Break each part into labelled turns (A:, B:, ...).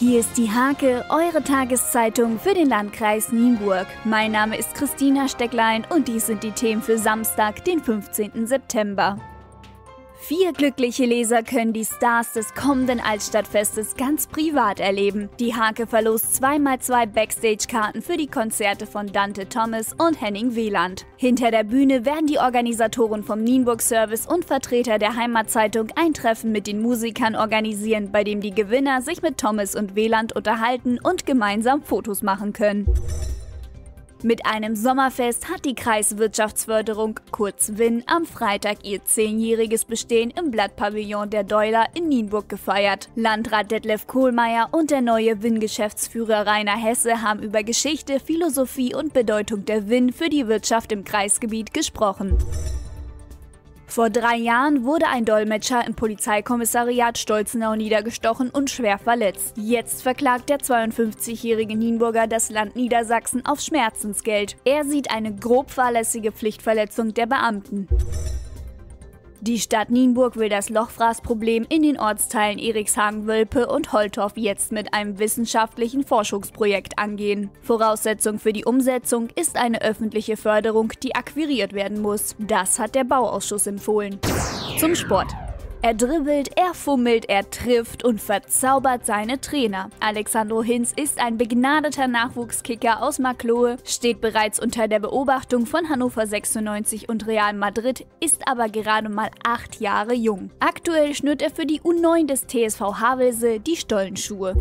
A: Hier ist die Hake, eure Tageszeitung für den Landkreis Nienburg. Mein Name ist Christina Stecklein und dies sind die Themen für Samstag, den 15. September. 4 glückliche Leser können die Stars des kommenden Altstadtfestes ganz privat erleben. Die Hake verlost 2x2 Backstage-Karten für die Konzerte von Dante Thomas und Henning Wieland. Hinter der Bühne werden die Organisatoren vom Nienburg-Service und Vertreter der Heimatzeitung ein Treffen mit den Musikern organisieren, bei dem die Gewinner sich mit Thomas und Wieland unterhalten und gemeinsam Fotos machen können. Mit einem Sommerfest hat die Kreiswirtschaftsförderung, kurz WIN, am Freitag ihr 10-jähriges Bestehen im Blattpavillon der Deuler in Nienburg gefeiert. Landrat Detlef Kohlmeier und der neue WIN-Geschäftsführer Rainer Hesse haben über Geschichte, Philosophie und Bedeutung der WIN für die Wirtschaft im Kreisgebiet gesprochen. Vor 3 Jahren wurde ein Dolmetscher im Polizeikommissariat Stolzenau niedergestochen und schwer verletzt. Jetzt verklagt der 52-jährige Nienburger das Land Niedersachsen auf Schmerzensgeld. Er sieht eine grob fahrlässige Pflichtverletzung der Beamten. Die Stadt Nienburg will das Lochfraßproblem in den Ortsteilen Erikshagen-Wölpe und Holtorf jetzt mit einem wissenschaftlichen Forschungsprojekt angehen. Voraussetzung für die Umsetzung ist eine öffentliche Förderung, die akquiriert werden muss. Das hat der Bauausschuss empfohlen. Zum Sport. Er dribbelt, er fummelt, er trifft und verzaubert seine Trainer. Alexandro Hinz ist ein begnadeter Nachwuchskicker aus Marklohe, steht bereits unter der Beobachtung von Hannover 96 und Real Madrid, ist aber gerade mal 8 Jahre jung. Aktuell schnürt er für die U9 des TSV Havelse die Stollenschuhe.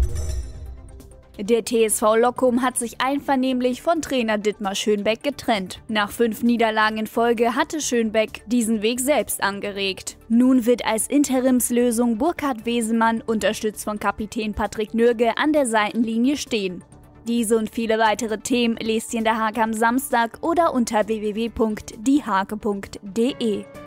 A: Der TSV Loccum hat sich einvernehmlich von Trainer Dietmar Schönbeck getrennt. Nach 5 Niederlagen in Folge hatte Schönbeck diesen Weg selbst angeregt. Nun wird als Interimslösung Burkhard Wesemann, unterstützt von Kapitän Patrick Nürge, an der Seitenlinie stehen. Diese und viele weitere Themen lest ihr in der Hake am Samstag oder unter www.diehake.de.